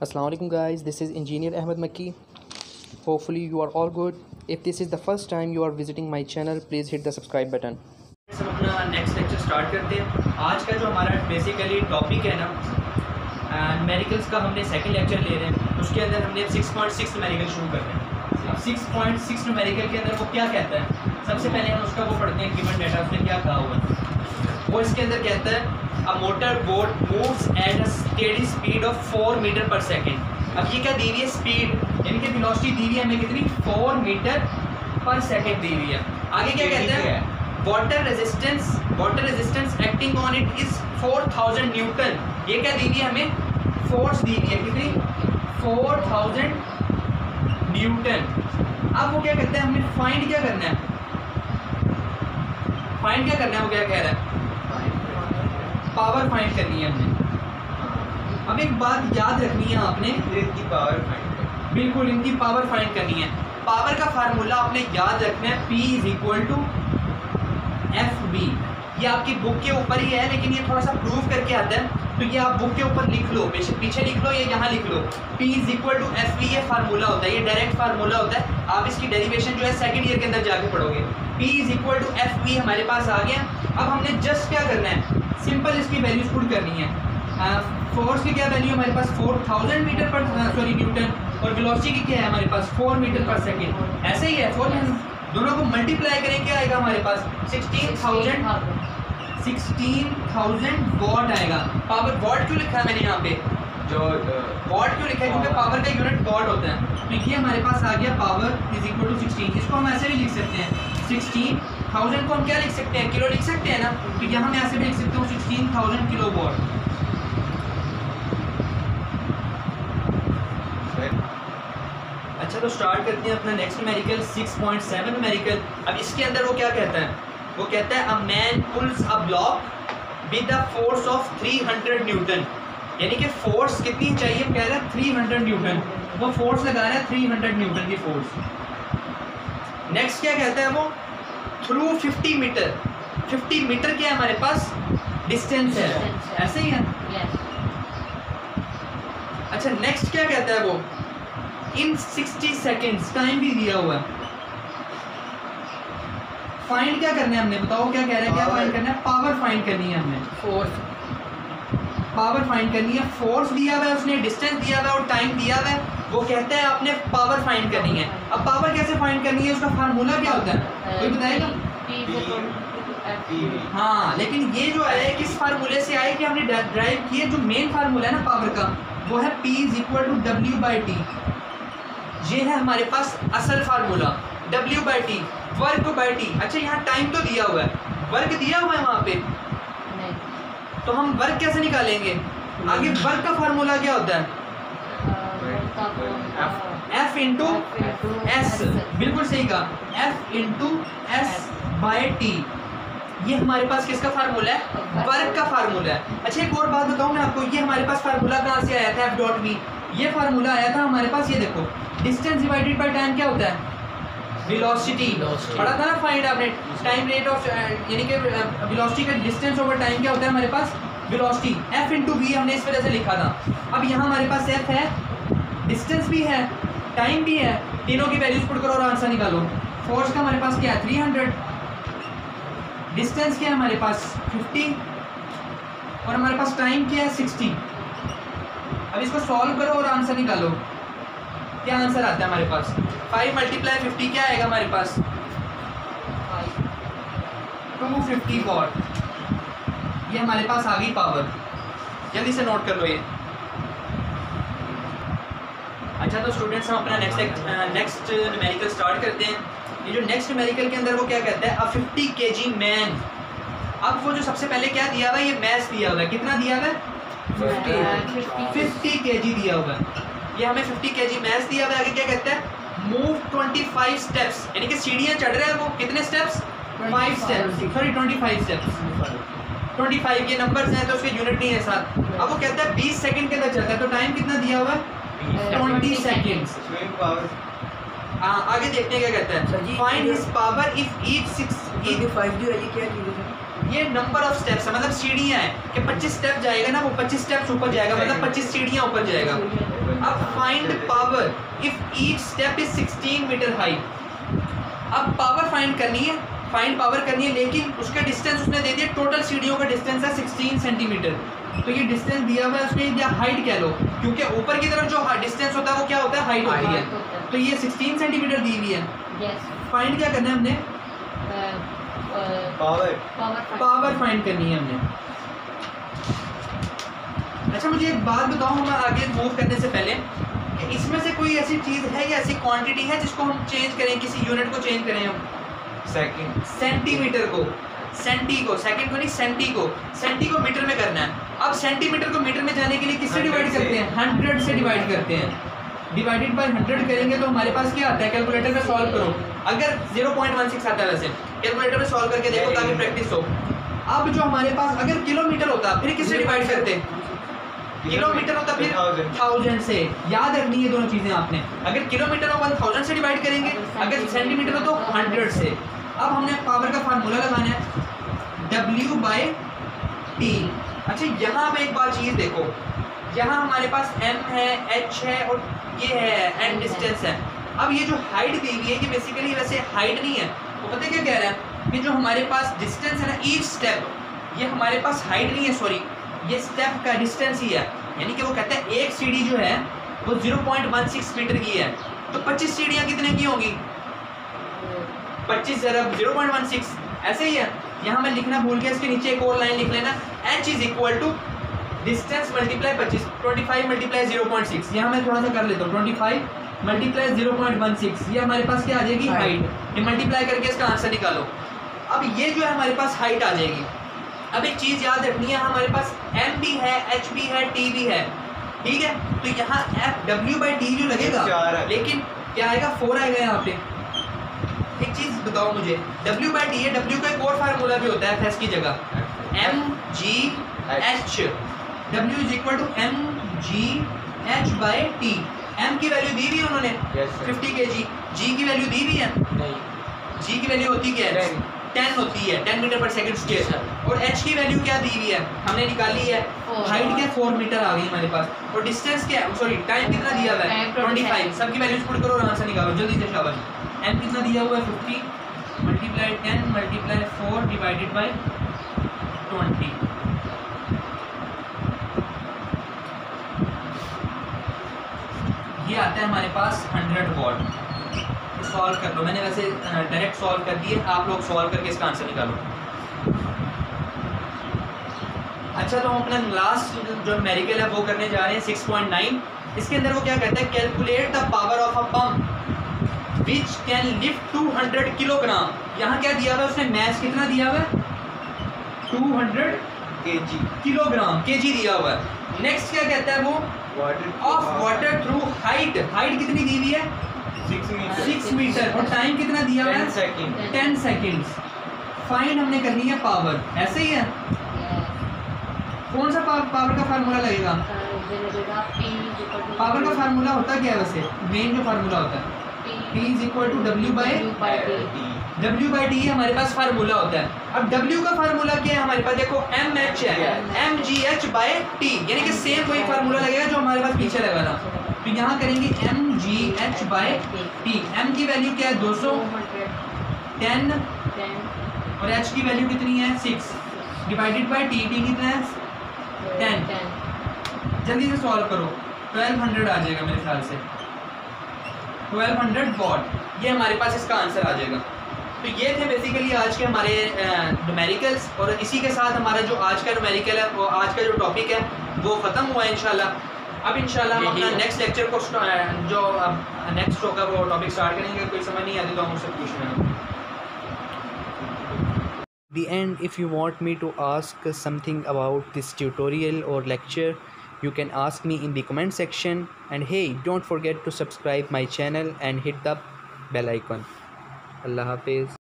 Assalamualaikum guys, this is Engineer Ahmed Makki. Hopefully you are all good. If this is the first time you are visiting my channel, please hit the subscribe button. हम अपना next lecture start करते हैं। आज का जो हमारा basically topic है ना, न्यूमेरिकल्स का हमने सेकंड लेक्चर ले रहे हैं। उसके अंदर हमने 6.6 न्यूमेरिकल शुरू कर रहे हैं। अब 6.6 न्यूमेरिकल के अंदर वो क्या कहता है, सबसे पहले हम उसका वो पढ़ते हैं, गिवन डाटा उसने क्या कहा हुआ है। वो इसके अंदर कहता है a motor boat moves at a steady speed of 4 metre per second. अब ये क्या दी हुई है, स्पीड यानी कि वेलोसिटी दी हुई है हमें कितनी, 4 मीटर पर सेकेंड दी हुई है। आगे क्या कहते हैं, water resistance acting on it is 4000 newton. ये क्या दी हुई है हमें, फोर्स दी हुई है कितनी, 4000 न्यूटन। अब वो क्या कहते हैं, हमें फाइंड क्या करना है, वो क्या कह रहा है, पावर फाइंड करनी है हमने। अब एक बात याद रखनी है आपने, इनकी पावर फाइंड, बिल्कुल इनकी पावर फाइंड करनी है। पावर का फार्मूला आपने याद रखना है, P = FB। ये आपकी बुक के ऊपर ही है, लेकिन ये थोड़ा सा प्रूव करके आता है, तो ये आप बुक के ऊपर लिख लो, बेशक पीछे लिख लो या यहाँ लिख लो। P = FB ये फार्मूला होता है, ये डायरेक्ट फार्मूला होता है। आप इसकी डेरिवेशन जो है सेकंड ईयर के अंदर जाके पढ़ोगे। P = FB हमारे पास आ गया। अब हमने जस्ट क्या करना है, सिंपल इसकी वैल्यूज पुट करनी है। फोर्स की क्या वैल्यू हमारे पास, 4000 मीटर पर न्यूटन, और वेलोसिटी की क्या है हमारे पास, 4 मीटर पर सेकेंड। ऐसे ही है, 4 दोनों को मल्टीप्लाई करें क्या आएगा हमारे पास, 16000 वॉट आएगा। पावर वॉट क्यों लिखा है मैंने यहाँ पे, जो वॉट क्यों लिखा है, क्योंकि पावर का यूनिट वॉट होता है। तो ये हमारे पास आ गया पावर = 16। इसको हम ऐसे भी लिख सकते हैं, 16000 को हम क्या लिख सकते हैं, किलो लिख सकते हैं ना, तो यहाँ मैं ऐसे भी लिख सकता हूँ 16000 किलो वॉट। अच्छा, तो स्टार्ट करते हैं अपना नेक्स्ट न्यूमेरिकल 6.7 न्यूमेरिकल। अब इसके अंदर वो क्या कहता है, वो कहता है a man pulls a block with the force of 300 newton. यानी कि फोर्स कितनी चाहिए, कह रहा है 300 न्यूटन। वो फोर्स लगा रहा है 300 न्यूटन की फोर्स। नेक्स्ट क्या कहता है वो, थ्रू 50 मीटर। 50 मीटर क्या है हमारे पास, डिस्टेंस है, ऐसे ही है। अच्छा, नेक्स्ट क्या कहता है वो, इन 60 सेकेंड्स, टाइम भी दिया हुआ है। फाइंड क्या करना है हमने, बताओ क्या कह रहे हैं, क्या फाइंड करना है, पावर फाइंड करनी है हमने, पावर फाइंड करनी है। फोर्स दिया हुआ है उसने, डिस्टेंस दिया हुआ है और टाइम दिया हुआ है। वो कहता है आपने पावर फाइंड करनी है। अब पावर कैसे फाइंड करनी है, उसका फार्मूला क्या होता है, कोई बताएगा? हाँ, लेकिन ये जो है किस फार्मूले से आए कि हमने ड्राइव किए, जो मेन फार्मूला है ना पावर का, वो है P = W/T। ये है हमारे पास असल फार्मूला, W/T, वर्क/T। अच्छा, यहाँ टाइम तो दिया हुआ है, वर्क दिया हुआ है वहाँ पे, तो हम वर्क कैसे निकालेंगे? आगे वर्क का फार्मूला क्या होता है, F × S। बिल्कुल सही कहा, F × S/T। ये हमारे पास किसका फार्मूला है, वर्क का फार्मूला है। अच्छा, एक और बात बताऊँ मैं आपको, ये हमारे पास फार्मूला कहाँ से आया था, F.V। ये फार्मूला आया था हमारे पास, ये देखो, डिस्टेंस डिवाइडेड बाय टाइम क्या होता है, वेलोसिटी। पढ़ा था ना फाइंड आपने, टाइम रेट ऑफ, यानी कि वेलोसिटी का डिस्टेंस ओवर टाइम क्या होता है हमारे पास, वेलोसिटी। F × V हमने इस वजह से लिखा था। अब यहाँ हमारे पास F है, डिस्टेंस भी है, टाइम भी है, तीनों की वैल्यूज पुट करो और आंसर निकालो। फोर्स का हमारे पास क्या है, 300, डिस्टेंस क्या है हमारे पास 50, और हमारे पास टाइम क्या है 60। अब इसको सॉल्व करो और आंसर निकालो, क्या आंसर आता है हमारे पास, 5 × 50 क्या आएगा हमारे पास, 250 वॉट। ये हमारे पास आ गई पावर, जल्दी से नोट कर लो ये। अच्छा, तो स्टूडेंट्स हम अपना नेक्स्ट न्यूमेरिकल स्टार्ट करते हैं। ये जो नेक्स्ट न्यूमेरिकल के अंदर वो क्या कहता है, अ 50 kg मैन। अब वो जो सबसे पहले क्या दिया हुआ है, ये मैस दिया हुआ है, कितना दिया हुआ है, 50 kg दिया हुआ है। ये हमें 50 kg मैस दिया हुआ है। आगे क्या कहता है, मूव 25 स्टेप्स, यानी कि सीढ़ियाँ चढ़ रहे हैं वो, कितने स्टेप्स, 5 स्टेप्स, सॉरी 25 स्टेप्स। 25 ये नंबर्स हैं तो उसके यूनिट नहीं है साथ। अब वो कहता है 20 सेकंड के अंदर चलता है, तो टाइम कितना दिया हुआ है, 20 सेकेंड्स। आगे देखते हैं क्या कहता है, find his power if each 65 जो है ये क्या चीज़ है, ये नंबर ऑफ स्टेप्स है, मतलब सीढ़ियाँ हैं कि 25 स्टेप जाएगा ना, वो 25 स्टेप्स ऊपर जाएगा, मतलब 25 सीढ़ियाँ ऊपर जाएगा। अब find power if each step is 16 metre high. अब पावर फाइंड करनी है, फाइंड पावर करनी है, लेकिन उसका डिस्टेंस उसने दे दिया, टोटल सीढ़ियों का डिस्टेंस है 16 सेंटीमीटर। तो ये डिस्टेंस दिया हुआ है उसने, या हाइट कह लो, क्योंकि ऊपर की तरफ जो डिस्टेंस होता है वो क्या होता है, हाइट होती है। तो ये 16 सेंटीमीटर दी हुई है। फाइंड क्या करना है हमने, पावर फाइंड करनी है हमने। अच्छा मुझे एक बात बताओ, हम आगे मूव करने से पहले, कि इसमें से कोई ऐसी चीज़ है या ऐसी क्वांटिटी है जिसको हम चेंज करें, किसी यूनिट को चेंज करें हम, सेकंड, सेंटीमीटर को, सेंटी को, सेकंड को नहीं, सेंटी को मीटर में करना है। अब सेंटीमीटर को मीटर में जाने के लिए किससे डिवाइड करते हैं, 100 से डिवाइड करते हैं। डिवाइडेड बाय 100 करेंगे तो हमारे पास क्या आता है, कैलकुलेटर में सॉल्व करो। अगर 0.16 आता है, वैसे कैलकुलेटर में सॉल्व करके देखो ताकि प्रैक्टिस हो। अब जो हमारे पास अगर किलोमीटर होता फिर किससे डिवाइड करते, किलोमीटर होता फिर 1000 से। याद रखनी है दोनों चीज़ें आपने, अगर किलोमीटर हो 1000 से डिवाइड करेंगे, अगर सेंटीमीटर हो तो 100 से। अब हमने पावर का फार्मूला लगाना है, W/T। अच्छा यहाँ पे एक बार चीज़ देखो, यहाँ हमारे पास m है, h है और ये है n डिस्टेंस है। अब ये जो हाइट दी हुई है ये बेसिकली वैसे हाइट नहीं है, तो पता है क्या कह रहा है कि जो हमारे पास डिस्टेंस है ना, ईच स्टेप, ये हमारे पास हाइट नहीं है, सॉरी ये स्टेप का डिस्टेंस ही है। यानी कि वो कहता है एक सीढ़ी जो है वो 0.16 मीटर की है, तो 25 सीढ़ियाँ कितने की होंगी, 25 ज़रा 0.16 ऐसे ही है। यहाँ मैं लिखना भूल गया, इसके नीचे एक और लाइन लिख लेना, h is equal to distance multiply 25, 25 multiply 0.6। यहाँ मैं थोड़ा सा कर लेता हूँ, 25 मल्टीप्लाई 0.16, ये हमारे पास क्या आ जाएगी, हाइट। ये मल्टीप्लाई करके इसका आंसर निकालो। अब ये जो है हमारे पास हाइट आ जाएगी। अब एक चीज़ याद रखनी है, हमारे पास m भी है, h भी है, t भी है, ठीक है। तो यहाँ W/T जो लगेगा, लेकिन क्या आएगा, 4 आएगा यहाँ पे। एक चीज़ बताओ मुझे, W/T है, W का एक और फार्मूला भी होता है, f की जगह mgh, W is equal to mgh/T। m की वैल्यू दी हुई है उन्होंने, 50 kg। g की वैल्यू दी हुई है, g की वैल्यू होती क्या है, 10 होती है, 10 मीटर पर सेकंड स्क्वायर। और h की वैल्यू क्या दी हुई है, हमने निकाली है, हाइट क्या 4 मीटर आ गई हमारे पास, और डिस्टेंस क्या है, सॉरी टाइम कितना दिया हुआ है, 25। सबकी वैल्यूज पुट करो और आंसर निकालो जल्दी से, शाबाश। m कितना दिया हुआ है, 50 मल्टीप्लाई 10 मल्टीप्लाई 4 डिवाइडेड बाय 20। ये आता है हमारे पास 100 वॉट। सॉल्व कर लो, मैंने वैसे डायरेक्ट सॉल्व कर दिए, आप लोग सॉल्व करके इसका आंसर निकालो। अच्छा तो हम अपना लास्ट जो न्यूमेरिकल है वो करने जा रहे हैं, 6.9। इसके अंदर वो क्या कहता है, calculate the power of a pump which can lift 200 kilogram. यहाँ क्या दिया हुआ है उसने, मैथ कितना दिया हुआ है, 200 किलोग्राम, केजी दिया हुआ है। नेक्स्ट क्या कहता है वो, of water through height, height कितनी दी हुई है, 6 मीटर, और टाइम कितना दिया हुआ है, 10 सेकेंड्स। फाइंड हमने करनी है पावर, ऐसे ही है। कौन सा पावर का फार्मूला लगेगा, पावर का फार्मूला होता क्या है वैसे, मेन जो फार्मूला होता है P is equal to W/T हमारे पास फार्मूला होता है। अब W का फार्मूला क्या है हमारे पास, देखो mh है, mgh/T, यानी कि सेम वही फार्मूला लगेगा जो हमारे पास पीछे लगा था। तो यहाँ करेंगे mgh/T। m की वैल्यू क्या है, 200, 10, और h की वैल्यू कितनी है, 6, डिवाइडेड बाय t, t कितना है, 10। जल्दी से सॉल्व करो, 1200 आ जाएगा मेरे ख्याल से, 1200 वॉट, ये हमारे पास इसका आंसर आ जाएगा। तो ये थे बेसिकली आज के हमारे न्यूमेरिकल्स, और इसी के साथ हमारा जो आज का न्यूमेरिकल है, वो आज का जो टॉपिक है वो ख़त्म हुआ है इंशाल्लाह। अब इंशाल्लाह हम अपना नेक्स्ट लेक्चर को जो नेक्स्ट होगा वो टॉपिक स्टार्ट करेंगे। कोई समझ नहीं आती तो हम उससे पूछ लेंगे। The end, if you want me to ask something about this tutorial or lecture, you can ask me in the comment section, and hey, don't forget to subscribe my channel and hit the bell icon. Allah Hafiz.